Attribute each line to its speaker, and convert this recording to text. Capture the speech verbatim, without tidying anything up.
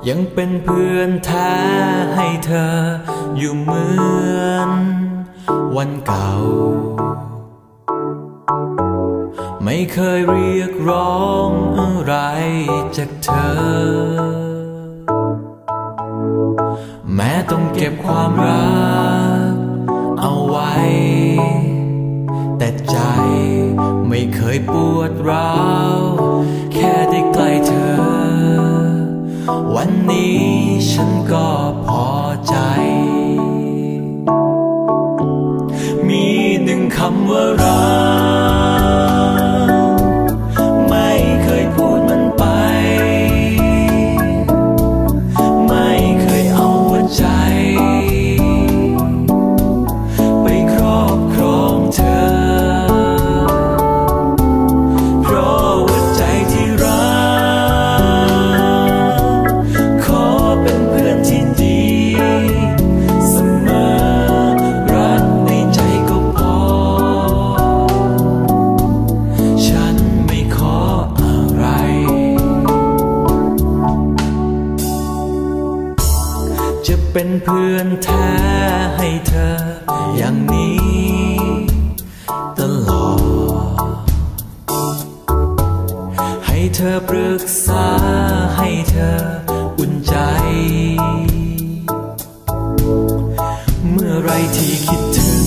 Speaker 1: ยังเป็นเพื่อนแท้ให้เธออยู่เหมือนวันเก่าไม่เคยเรียกร้องอะไรจากเธอแม้ต้องเก็บความรักเอาไว้แต่ใจไม่เคยปวดร้าวแค่ได้ใกล้เธอวันนี้ฉันก็พอใจมีหนึ่งคำว่ารักไม่เคยพูดมันไปไม่เคยเอาหัวใจไปครอบครองเธอเพราะหัวใจที่รักขอเป็นเพื่อนที่ดีเสมอรักในใจก็พอฉันไม่ขออะไรจะเป็นเพื่อนแท้ให้เธออย่างนี้ตลอดให้เธอปรึกษาให้เธออุ่นใจเมื่อไรที่คิดถึง